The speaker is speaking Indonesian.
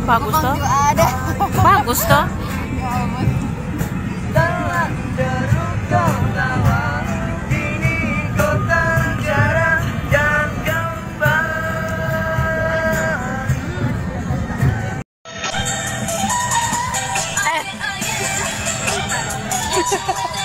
Bagus Kupang toh? juga ada. Bagus toh? Ya ampun. Eh.